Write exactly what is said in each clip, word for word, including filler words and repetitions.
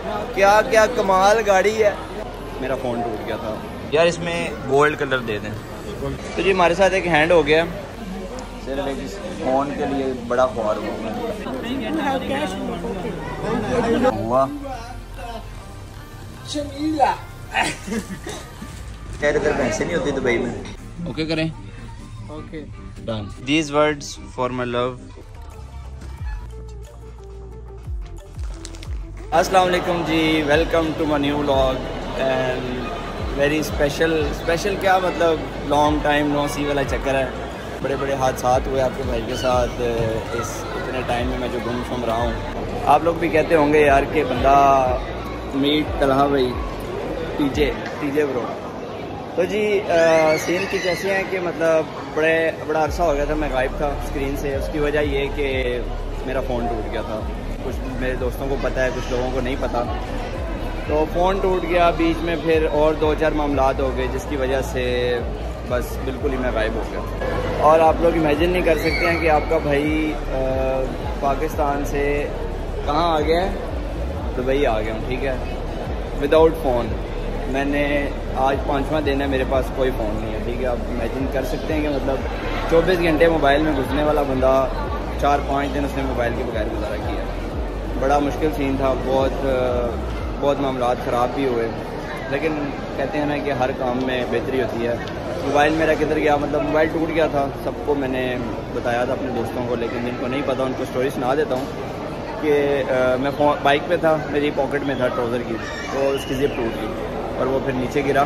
क्या क्या कमाल गाड़ी है। मेरा फ़ोन टूट गया था यार, इसमें गोल्ड कलर दे दें। तो जी हमारे साथ एक हैंड हो गया सिर्फ एक फ़ोन के लिए, बड़ा ख्वार हुआ खैर इधर पैसे नहीं होती दुबई में। ओके करें, okay done. These words for my love. अस्सलाम वालेकुम जी, welcome to my new vlog and very special. Special क्या मतलब, लॉन्ग टाइम नो सी वाला चक्कर है। बड़े बड़े हादसा हुए आपके भाई के साथ इस इतने टाइम में मैं जो घूम घूम रहा हूँ। आप लोग भी कहते होंगे यार कि बंदा मीट तलहा भाई टीजे टीजे ब्रो। तो जी आ, सीन कुछ ऐसे हैं कि मतलब बड़े बड़ा अरसा हो गया था मैं गायब था स्क्रीन से। उसकी वजह ये कि मेरा फ़ोन टूट गया था। कुछ मेरे दोस्तों को पता है, कुछ लोगों को नहीं पता। तो फ़ोन टूट गया, बीच में फिर और दो चार मामलात हो गए जिसकी वजह से बस बिल्कुल ही मैं गायब हो गया। और आप लोग इमेजिन नहीं कर सकते हैं कि आपका भाई आ, पाकिस्तान से कहाँ आ गया है, दुबई आ गया हूँ, ठीक है, विदाउट फ़ोन। मैंने आज पाँचवा दिन है, मेरे पास कोई फ़ोन नहीं है, ठीक है। आप इमेजिन कर सकते हैं कि मतलब चौबीस घंटे मोबाइल में घुसने वाला बंदा चार पाँच दिन उसने मोबाइल के बगैर गुजारा किया। बड़ा मुश्किल सीन था, बहुत बहुत मामलात ख़राब भी हुए, लेकिन कहते हैं ना कि हर काम में बेहतरी होती है। मोबाइल मेरा किधर गया, मतलब मोबाइल टूट गया था, सबको मैंने बताया था अपने दोस्तों को, लेकिन जिनको नहीं पता उनको स्टोरी सुना देता हूँ कि आ, मैं बाइक पे था, मेरी पॉकेट में था ट्राउज़र की, तो उसकी जिप टूट गई और वो फिर नीचे गिरा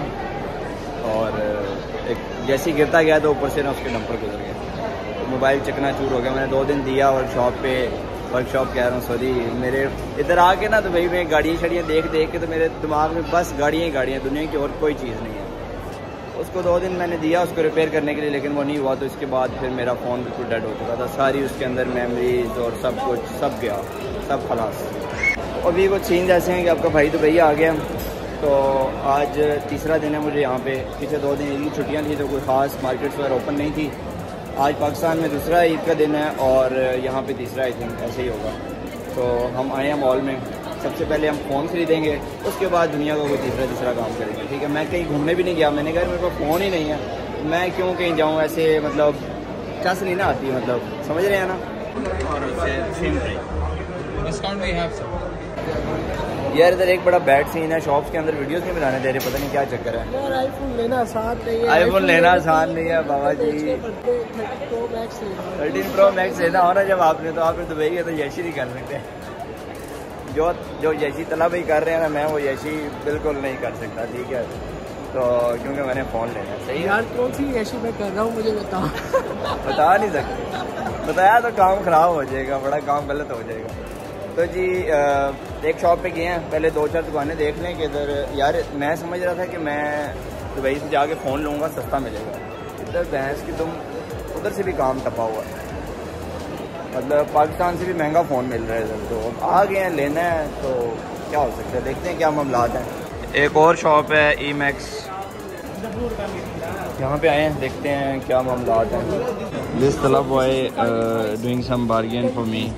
और एक जैसे ही गिरता गया तो ऊपर से ना उसके डंपर गुजर गया। तो मोबाइल चकनाचूर हो गया। मैंने दो दिन दिया वर्कशॉप पे, वर्कशॉप कह रहा हूँ सॉरी, मेरे इधर आके ना तो भाई मैं गाड़ियाँ शाड़ियाँ देख देख के तो मेरे दिमाग में बस गाड़ियाँ ही गाड़ियाँ, दुनिया की और कोई चीज़ नहीं है। उसको दो दिन मैंने दिया उसको रिपेयर करने के लिए, लेकिन वो नहीं हुआ। तो इसके बाद फिर मेरा फ़ोन बिल्कुल डेड हो चुका था, सारी उसके अंदर मेमोरीज और सब कुछ सब गया, सब खलास। अभी कुछ सीन जैसे हैं कि आपका भाई दुबई आ गया। तो आज तीसरा दिन है मुझे यहाँ पे। पीछे दो दिन ईद की छुट्टियाँ थी तो कोई ख़ास मार्केट्स वगैरह ओपन नहीं थी। आज पाकिस्तान में दूसरा ईद का दिन है और यहाँ पे तीसरा आई थिंक ऐसे ही होगा। तो हम आए हैं मॉल में, सबसे पहले हम फ़ोन खरीदेंगे, उसके बाद दुनिया का कोई तीसरा तीसरा काम करेंगे, ठीक है। मैं कहीं घूमने भी नहीं गया, मैंने कहा मेरे पास फ़ोन ही नहीं है, मैं क्यों कहीं जाऊँ, ऐसे मतलब चस नहीं ना आती, मतलब समझ रहे हैं ना। यार इधर एक बड़ा बैड सीन है, शॉप्स के अंदर वीडियोस नहीं बनाने दे रहे, पता नहीं क्या चक्कर है। यार आईफोन लेना आसान नहीं है, आईफोन लेना आसान नहीं है बाबा जी। थर्टीन प्रो मैक्स लेना हो ना जब आपने, तो आपने दुबई है तो यशी नहीं कर सकते। जो जो यशी तला भाई कर रहे हैं ना, मैं वो यशी बिल्कुल नहीं कर सकता, ठीक है। तो क्योंकि मैंने फ़ोन लेना है। सही यार कौन सी यशी मैं कर रहा हूँ मुझे बता बता नहीं सकते, बताया तो काम ख़राब हो जाएगा, बड़ा काम गलत हो जाएगा। तो जी एक शॉप पे गए हैं, पहले दो चार दुकानें देख लें कि इधर। यार मैं समझ रहा था कि मैं दुबई से जाके फ़ोन लूँगा सस्ता मिलेगा, इधर भैंस की तुम उधर से भी काम टपा हुआ है, मतलब पाकिस्तान से भी महंगा फ़ोन मिल रहा है इधर। तो आ गए हैं, लेना है तो क्या हो सकता है, देखते हैं क्या मामलात हैं। एक और शॉप है ई मैक्स, यहाँ पे आए हैं, देखते हैं क्या मामलात हैं। दिस तलब boy doing some bargain for me.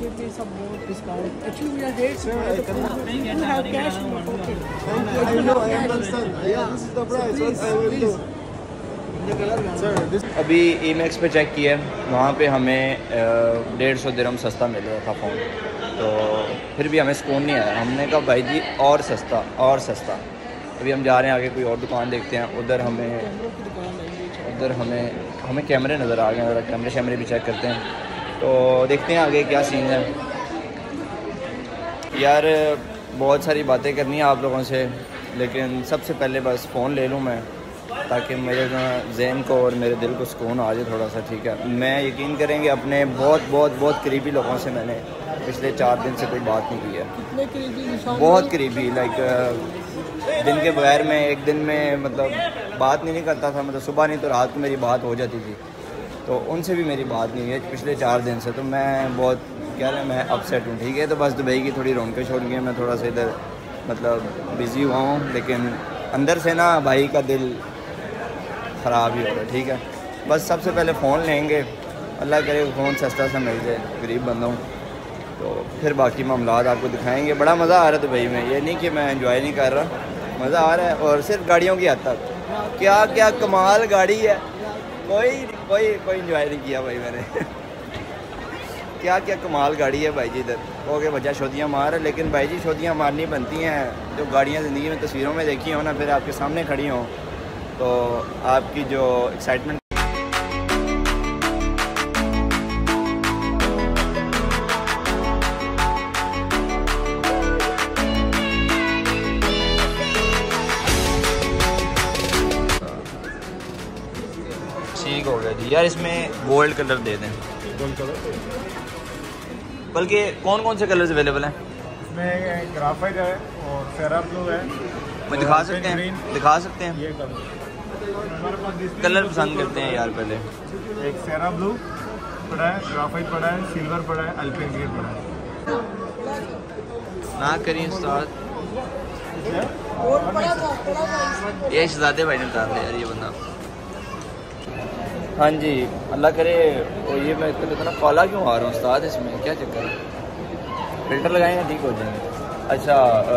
अभी ई मैक्स पे चेक किया, वहाँ पे हमें डेढ़ सौ दिरहम सस्ता मिल रहा था फ़ोन, तो फिर भी हमें सुकून नहीं आया। हमने कहा भाई जी और सस्ता और सस्ता। अभी हम जा रहे हैं आगे, कोई और दुकान देखते हैं। उधर हमें उधर हमें हमें कैमरे नज़र आ गए, ज़रा कैमरे शैमरे भी चेक करते हैं, तो देखते हैं आगे क्या सीन है। यार बहुत सारी बातें करनी है आप लोगों से, लेकिन सबसे पहले बस फ़ोन ले लूँ मैं, ताकि मेरे जहन को और मेरे दिल को सुकून आ जाए थोड़ा सा, ठीक है। मैं यकीन करेंगे अपने बहुत बहुत बहुत करीबी लोगों से मैंने पिछले चार दिन से कोई बात नहीं की है। कितने करीबी? बहुत करीबी, लाइक दिन के बगैर में एक दिन में मतलब बात नहीं, नहीं करता था, मतलब सुबह नहीं तो रात को मेरी बात हो जाती थी। तो उनसे भी मेरी बात नहीं है पिछले चार दिन से। तो मैं बहुत कह रहे हैं मैं अपसेट हूँ, ठीक है। तो बस दुबई की थोड़ी रौनकें छोड़ गई, मैं थोड़ा सा इधर मतलब बिज़ी हुआ हूँ, लेकिन अंदर से ना भाई का दिल ख़राब ही होगा, ठीक है। बस सबसे पहले फ़ोन लेंगे, अल्लाह करे फ़ोन सस्ता सा मिल जाए, गरीब बंदा हूँ। तो फिर बाकी मामलात आपको दिखाएंगे। बड़ा मज़ा आ रहा है दुबई में, ये नहीं कि मैं एंजॉय नहीं कर रहा, मज़ा आ रहा है। और सिर्फ गाड़ियों की हद तक, क्या क्या कमाल गाड़ी है, कोई कोई कोई एंजॉय नहीं किया भाई मैंने क्या क्या कमाल गाड़ी है भाई जी। इधर हो गए वजह शोदियाँ मार, लेकिन भाई जी शोदियाँ मारनी बनती हैं। जो गाड़ियाँ ज़िंदगी में तस्वीरों में देखी हो ना, फिर आपके सामने खड़ी हों तो आपकी जो एक्साइटमेंट ठीक हो गया जी। यार इसमें गोल्ड कलर दे दें, गोल्ड कलर। बल्कि कौन कौन से कलर्स अवेलेबल हैं इसमें? ग्राफाइट है और फेरा ब्लू है। मैं दिखा सकते हैं, दिखा सकते हैं। ये कलर कलर पसंद करते हैं यार पहले। एक फेरा ब्लू पड़ा है, ग्राफाइट पड़ा है, सिल्वर पड़ा है, अल्पेन ग्रे पड़ा है। ना करिए उस्ताद, ये शहजादे भाई ने बता दिया यार ये बंदा। हाँ जी, अल्लाह करे। और ये मैं इतना इतना काला क्यों आ रहा हूँ उस्ताद, इसमें क्या चक्कर है? फिल्टर लगाएंगे ठीक हो जाएंगे। अच्छा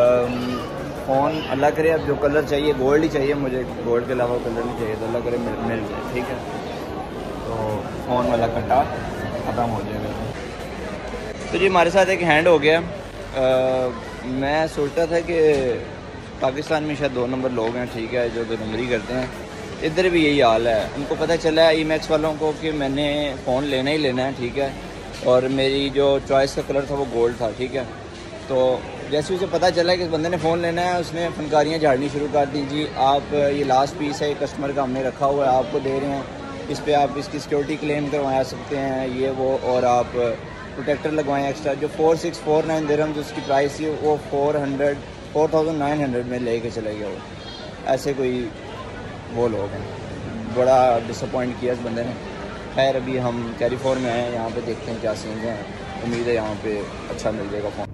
फ़ोन अल्लाह करे, अब जो कलर चाहिए गोल्ड ही चाहिए मुझे, गोल्ड के अलावा कलर नहीं चाहिए, तो अल्लाह करे मिल, मिल जाए, ठीक है। तो फ़ोन वाला कटा ख़त्म हो जाएगा। तो जी हमारे साथ एक हैंड हो गया। आ, मैं सोचता था कि पाकिस्तान में शायद दो नंबर लोग हैं, ठीक है, जो दो नंबरी करते हैं। इधर भी यही हाल है। उनको पता चला है ई मैक्स वालों को कि मैंने फ़ोन लेना ही लेना है, ठीक है, और मेरी जो चॉइस का कलर था वो गोल्ड था, ठीक है। तो जैसे उसे पता चला कि इस बंदे ने फ़ोन लेना है, उसने फनकारियाँ झाड़नी शुरू कर दी। जी आप ये लास्ट पीस है, ये कस्टमर का हमने रखा हुआ है, आपको दे रहे हैं, इस पर आप इसकी सिक्योरिटी क्लेम करवा सकते हैं, ये वो, और आप प्रोटेक्टर लगवाएं एक्स्ट्रा। जो four six four nine dirhams उसकी प्राइस थी, वो four hundred four thousand nine hundred में ले कर चले गया वो। ऐसे कोई वो लोग हैं, बड़ा डिसअपॉइंट किया इस बंदे ने। खैर अभी हम कैरीफोर में आए हैं, यहाँ पे देखते हैं क्या सीन्स हैं, उम्मीद है यहाँ पे अच्छा मिल जाएगा फ़ोन।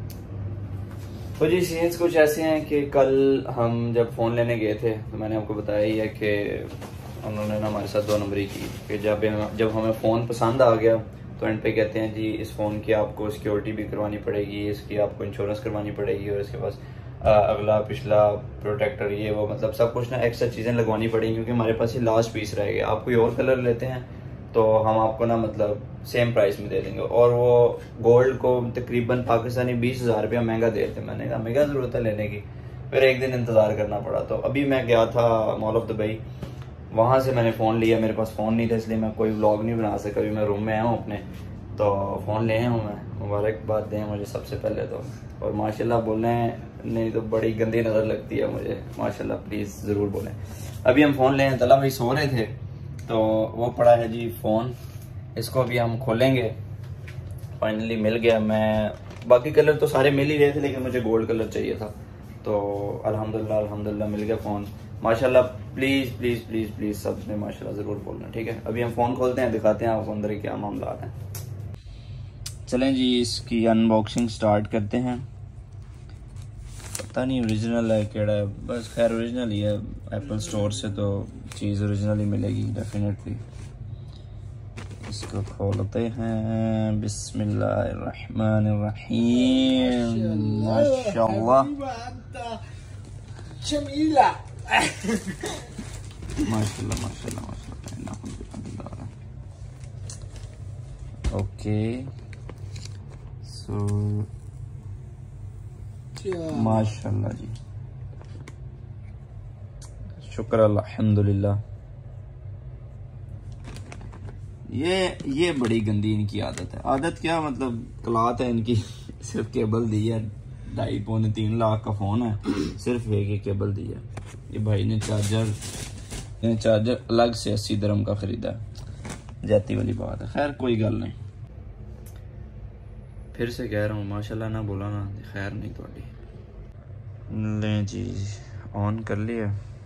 तो जी सीन्स कुछ ऐसे हैं कि कल हम जब फ़ोन लेने गए थे तो मैंने आपको बताया ही है कि उन्होंने ना हमारे साथ दो नंबरी की कि जब जब हमें फ़ोन पसंद आ गया तो एंड पे कहते हैं जी इस फ़ोन की आपको सिक्योरिटी भी करवानी पड़ेगी, इसकी आपको इंश्योरेंस करवानी पड़ेगी, और इसके पास अगला पिछला प्रोटेक्टर ये वो, मतलब सब कुछ ना एक्स्ट्रा चीज़ें लगवानी पड़ेंगी, क्योंकि हमारे पास ये लास्ट पीस रह गया। आप कोई और कलर लेते हैं तो हम आपको ना मतलब सेम प्राइस में दे देंगे, और वो गोल्ड को तकरीबन पाकिस्तानी बीस हज़ार रुपया महंगा दे थे। मैंने कहा महंगा ज़रूरत है लेने की, फिर एक दिन इंतज़ार करना पड़ा। तो अभी मैं गया था मॉल ऑफ दुबई, वहाँ से मैंने फ़ोन लिया। मेरे पास फ़ोन नहीं था इसलिए मैं कोई व्लॉग नहीं बना सका, अभी मैं रूम में आया हूँ अपने, तो फ़ोन ले आया हूँ मैं। मुबारकबाद दें मुझे सबसे पहले तो, और माशाल्लाह बोलें नहीं तो बड़ी गंदी नज़र लगती है मुझे, माशाल्लाह प्लीज़ ज़रूर बोलें। अभी हम फ़ोन ले आए, तला भाई सो रहे थे तो वो पड़ा है जी फ़ोन, इसको अभी हम खोलेंगे। फाइनली मिल गया। मैं बाकी कलर तो सारे मिल ही रहे थे लेकिन मुझे गोल्ड कलर चाहिए था, तो अल्हम्दुलिल्लाह अल्हम्दुलिल्लाह मिल गया फ़ोन, माशाल्लाह। प्लीज़ प्लीज़ प्लीज़ प्लीज़ सब ने माशाल्लाह ज़रूर बोलना, ठीक है। अभी हम फ़ोन खोलते हैं, दिखाते हैं आपको अंदर क्या मामला हैं। चलें जी इसकी अनबॉक्सिंग स्टार्ट करते हैं। पता नहीं ओरिजिनल है केड़ा है, बस खैर ओरिजिनल ही है। एप्पल स्टोर से तो चीज़ ओरिजिनल ही मिलेगी डेफिनेटली। इसको खोलते हैं, बिस्मिल्लाहिर्रहमानिर्रहीम। माशाल्लाह माशाल्लाह माशाल्लाह माशाल्लाह। ओके सो माशाल्लाह जी, शुक्र अल्हम्दुलिल्लाह। ये ये बड़ी गंदी इनकी आदत है। आदत क्या मतलब कलात है इनकी। सिर्फ केबल दी है, ढाई पौने तीन लाख का फ़ोन है, सिर्फ एक ही केबल दी है। ये भाई ने चार्जर ने चार्जर अलग से अस्सी दरम का ख़रीदा, जाती वाली बात है। खैर कोई गल नहीं, फिर से कह रहा हूँ माशाल्लाह ना बोला ना, खैर नहीं थोड़ी। लें जी ऑन कर लिया।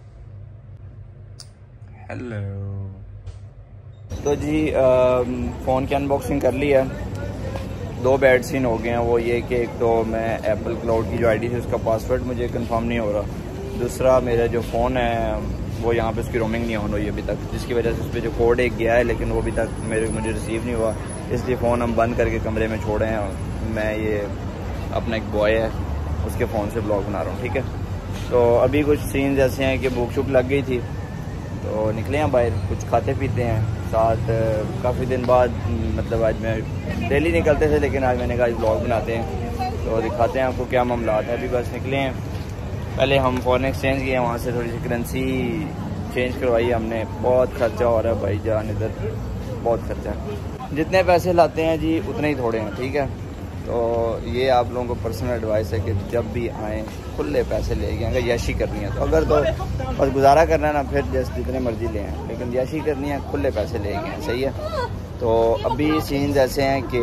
हेलो। तो जी फ़ोन की अनबॉक्सिंग कर लिया। दो बैड सीन हो गए हैं, वो ये कि एक तो मैं एप्पल क्लाउड की जो आईडी थी उसका पासवर्ड मुझे कंफर्म नहीं हो रहा, दूसरा मेरा जो फ़ोन है वो यहाँ पे उसकी रोमिंग नहीं ऑन हुई अभी तक, जिसकी वजह से उस पर जो कोड एक गया है लेकिन वो अभी तक मेरे मुझे रिसीव नहीं हुआ, इसलिए फ़ोन हम बंद करके कमरे में छोड़े हैं। मैं ये अपना एक बॉय है उसके फ़ोन से ब्लॉग बना रहा हूँ, ठीक है। तो अभी कुछ सीन्स ऐसे हैं कि भूख शुक लग गई थी तो निकले हैं बाहर, कुछ खाते पीते हैं साथ। काफ़ी दिन बाद, मतलब आज मैं डेली निकलते थे लेकिन आज मैंने कहा आज ब्लॉग बनाते हैं तो दिखाते हैं आपको क्या मामला है। अभी बस निकले हैं, पहले हम फॉरेन एक्सचेंज किए, वहाँ से थोड़ी सी करेंसी चेंज करवाई हमने। बहुत खर्चा हो रहा है भाई जान, इधर बहुत खर्चा है। जितने पैसे लाते हैं जी उतने ही थोड़े हैं, ठीक है। तो ये आप लोगों को पर्सनल एडवाइस है कि जब भी आएँ खुले पैसे ले गए, अगर याशी करनी है तो, अगर तो बस गुजारा करना है ना फिर जैसे जितने मर्जी ले आएँ, लेकिन याशी करनी है खुले पैसे ले गए, सही है। तो अभी सीन्स ऐसे हैं कि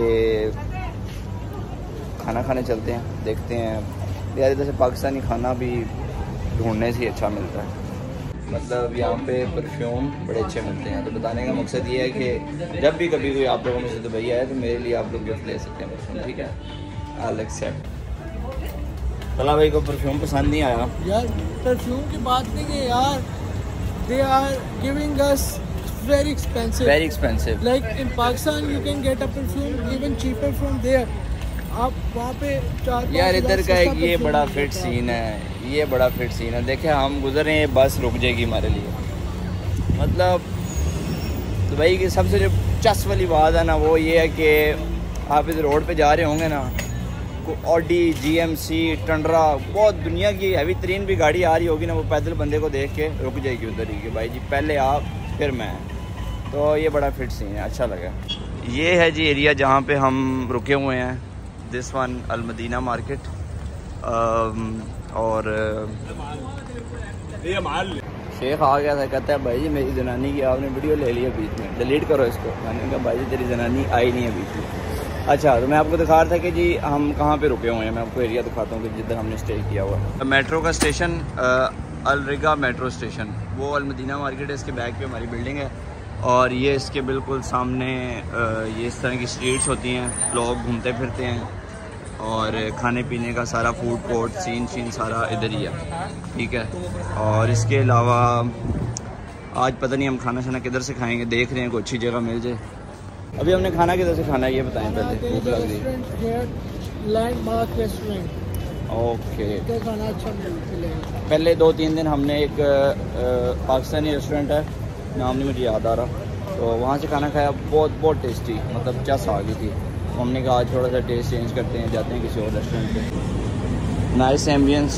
खाना खाने चलते हैं, देखते हैं यार इधर से पाकिस्तानी खाना भी ढूंढने से अच्छा मिलता है। मतलब यहाँ पे परफ्यूम बड़े अच्छे मिलते हैं। तो बताने का मकसद ये है कि जब भी कभी कोई आप लोगों में से दुबई आए तो मेरे लिए आप लोग गिफ्ट ले सकते हैं परफ्यूम, ठीक है। I accept. तला भाई को परफ्यूम पसंद नहीं आया यार, परफ्यूम की बात नहीं है यार, they are giving us very expensive very expensive like in Pakistan you can get a perfume even cheaper from there. आप वहाँ पे चार यार इधर का एक ये बड़ा फिट सीन है, ये बड़ा फिट सीन है। देखे हम गुजर रहे हैं, बस रुक जाएगी हमारे लिए। मतलब दुबई की सबसे जो चस वाली बात है ना वो ये है कि आप इस रोड पे जा रहे होंगे ना, ऑडी, जीएमसी, टंडरा, बहुत दुनिया की हैवी तरीन भी गाड़ी आ रही होगी ना, वो पैदल बंदे को देख के रुक जाएगी उधर ही कि भाई जी पहले आप फिर मैं। तो ये बड़ा फिट सीन है, अच्छा लगा। ये है जी एरिया जहाँ पे हम रुके हुए हैं, this one Al Madina market. और शेख आ गया था, कहता है भाई जी मेरी जनानी की आपने वीडियो ले लिया बीच में, डिलीट करो इसको। मैंने कहा भाई जी तेरी जनानी आई नहीं है बीच में। अच्छा तो मैं आपको दिखा रहा था कि जी हम कहाँ पे रुके हुए हैं, मैं आपको एरिया दिखाता हूँ कि जिधर हमने स्टे किया हुआ है। मेट्रो का station Al Rigga metro station, वो अल मदीना मार्केट है, इसके बैक पे हमारी बिल्डिंग है। और ये इसके बिल्कुल सामने ये इस तरह की स्ट्रीट्स होती हैं, लोग घूमते फिरते हैं और खाने पीने का सारा फूड कोर्ट सीन शीन सारा इधर ही है, ठीक है। और इसके अलावा आज पता नहीं हम खाना शाना किधर से खाएंगे, देख रहे हैं कोई अच्छी जगह मिल जाए। अभी हमने खाना किधर से खाना है ये बताएं पहले, भूख लग रही है। लैंडमार्क रेस्टोरेंट, ओके, तो खाना अच्छा मिलेगा। पहले दो तीन दिन हमने एक पाकिस्तानी रेस्टोरेंट है, नाम नहीं मुझे याद आ रहा, तो वहाँ से खाना खाया, बहुत बहुत टेस्टी, मतलब चस आ गई थी। हमने कहा आज थोड़ा सा टेस्ट चेंज करते हैं, जाते हैं किसी और रेस्टोरेंट पे। Nice ambience.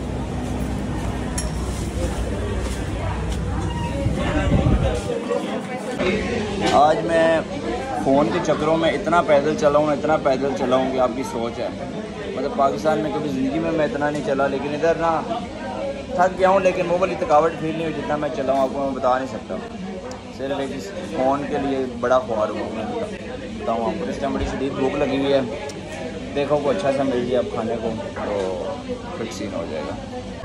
आज मैं फ़ोन के चक्करों में इतना पैदल चला हूँ, इतना पैदल चला हूँ कि आपकी सोच है। मतलब पाकिस्तान में कभी ज़िंदगी में मैं इतना नहीं चला, लेकिन इधर ना थक गया हूँ, लेकिन वो वाली थकावट फील नहीं हुई जितना मैं चला हूँ, आपको मैं बता नहीं सकता। सिर्फ एक इस फ़ोन के लिए बड़ा ख्वार हुआ मैं बताऊँ आपको। इस टाइम बड़ी शदीद भूख लगी हुई है, देखो को अच्छा सा मिल जाए अब खाने को तो फिट सीन हो जाएगा।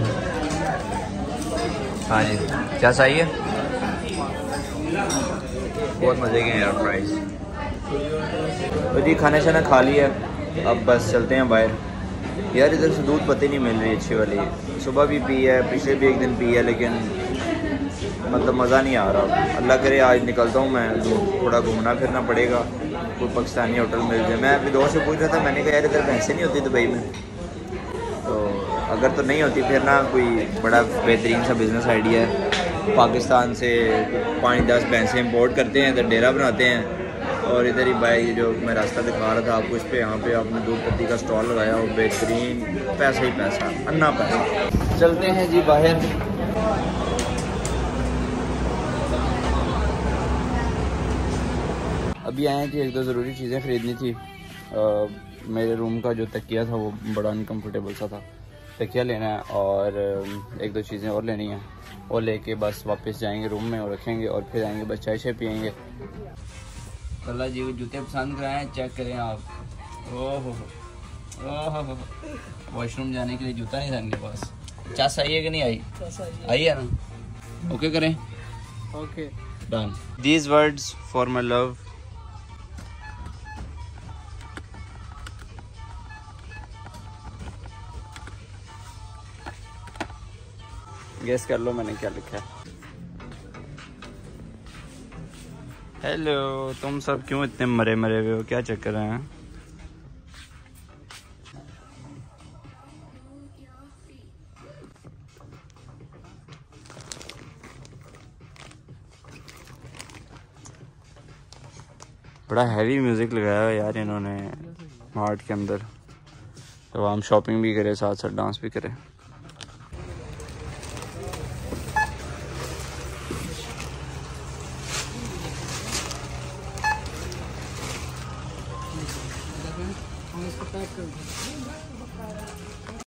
हाँ जी, क्या चाहिए? बहुत मज़े के यार प्राइस। तो जी खाने शाना खा लिया, अब बस चलते हैं बाहर। यार इधर से दूध पत्ती नहीं मिल रही अच्छी वाली, सुबह भी पी है, पिछले भी एक दिन पी है, लेकिन मतलब मज़ा नहीं आ रहा। अल्लाह करे आज निकलता हूँ मैं, थोड़ा घूमना फिरना पड़ेगा, कोई पाकिस्तानी होटल मिल जाए। मैं अभी दोस्त से पूछ रहा था, मैंने कहा यार इधर भैंसें नहीं होती दुबई में, तो अगर तो नहीं होती फिर ना कोई बड़ा बेहतरीन सा बिज़नेस आइडिया है। पाकिस्तान से पाँच दस भैंसें इंपोर्ट करते हैं, इधर डेरा बनाते हैं और इधर ही भाई जो मैं रास्ता दिखा रहा था आपको, इस पे यहाँ पे आपने दूध पत्ती का स्टॉल लगाया हो, बेहतरीन, पैसा ही पैसा, अन्ना पैसा। चलते हैं जी बाहर। अभी आए हैं कि एक दो ज़रूरी चीज़ें ख़रीदनी थी। आ, मेरे रूम का जो तकिया था वो बड़ा अनकम्फर्टेबल सा था, तकिया लेना है और एक दो चीज़ें और लेनी हैं, और लेके बस वापस जाएंगे रूम में और रखेंगे और फिर आएंगे बस चाय शाय पियेंगे। अल्लाह जी को जूते पसंद कराएं, चेक करें आप। ओहो ओहो, वॉशरूम जाने के लिए जूता नहीं था इनके पास। चास आई है कि नहीं आई? आई है ना? ओके करें, okay done. These words for my love. Guess कर लो मैंने क्या लिखा है। हेलो, तुम सब क्यों इतने मरे मरे हुए हो, क्या चक्कर है? बड़ा हैवी म्यूज़िक लगाया है यार इन्होंने मार्ट के अंदर, तो हम शॉपिंग भी करें साथ साथ डांस भी करें।